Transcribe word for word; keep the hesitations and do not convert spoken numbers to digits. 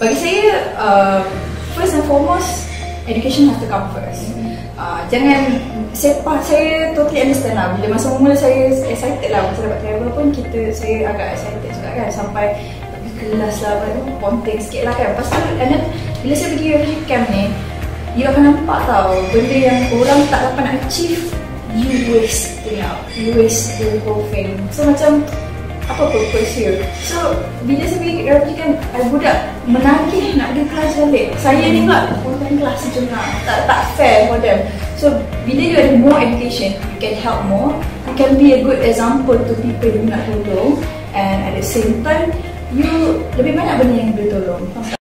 bagi saya, uh, first and foremost, education has to come first. Uh, jangan, saya, saya totally understand lah. Bila masa mula saya excited lah masa dapat travel pun, kita, saya agak excited juga kan. Sampai pergi kelas lah, ponteng sikit lah kan. Lepas tu, and then, bila saya pergi refugee camp ni, you akan nampak tau, benda yang orang tak dapat nak achieve, you waste it out, you waste the whole thing. So macam, apa purpose here? So, bila saya pergi refugee camp, budak menagih nak pergi kelas balik. Saya ni pula, ponteng kelas macam nak, tak, tak fair for them. So, bila you have more education, you can help more, you can be a good example to people you nak tolong, and at the same time, you lebih banyak benda yang boleh tolong.